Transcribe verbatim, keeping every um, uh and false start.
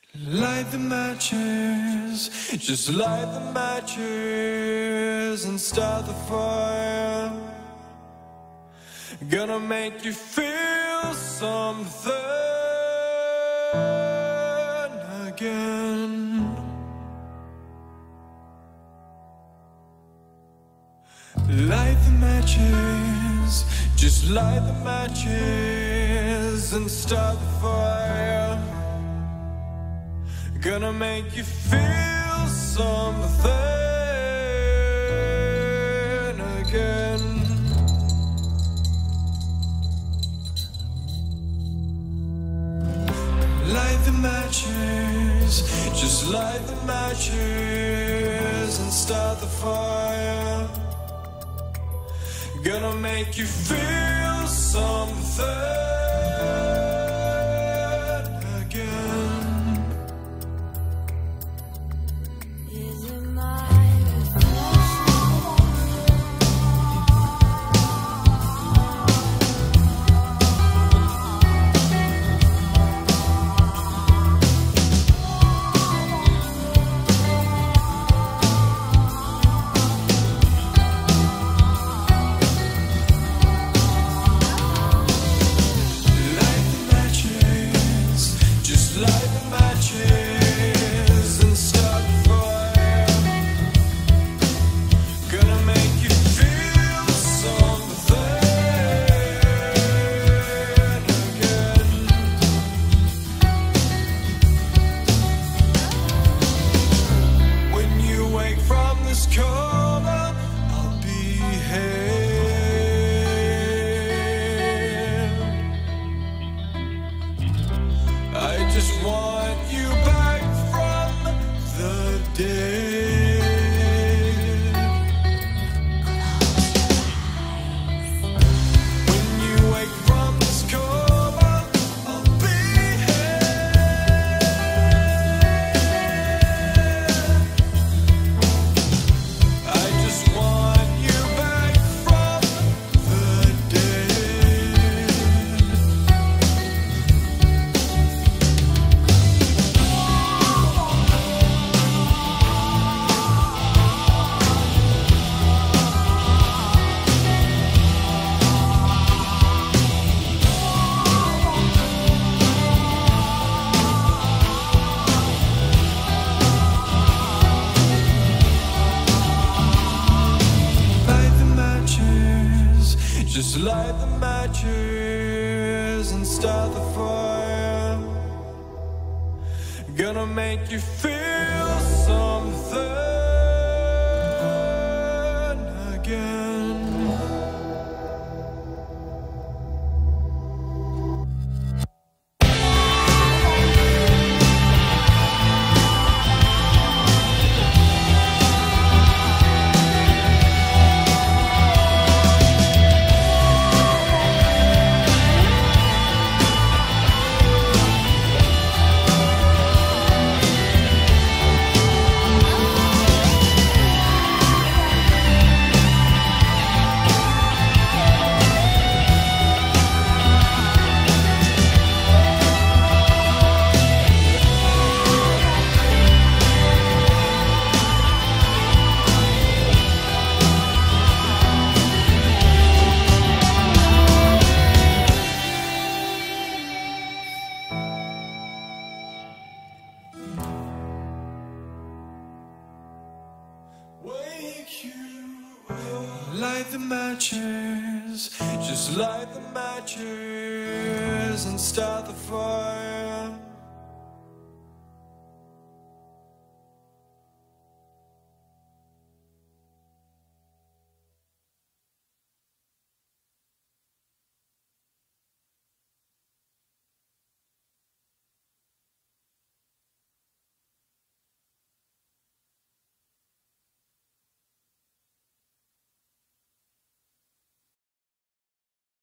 Light the matches, just light the matches and start the fire. Gonna make you feel something again. Light the matches, just light the matches and start the fire. Gonna make you feel something again. Light the matches, just light the matches and start the fire. Gonna make you feel something. Just light the matches and start the fire. Gonna make you feel something again. Light the matches, just light the matches and start the fire.